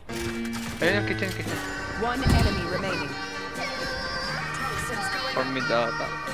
Ayun yung kitchen. One enemy remaining. From mid ata.